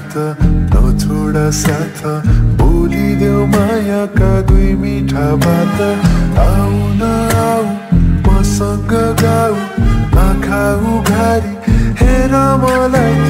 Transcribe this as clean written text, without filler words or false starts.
हात नछोड साथ बोलिदेऊ मायाका दुई मिठा बात आऊ न आऊ मसँग गाऊ आँखा उघारी हेर मलाई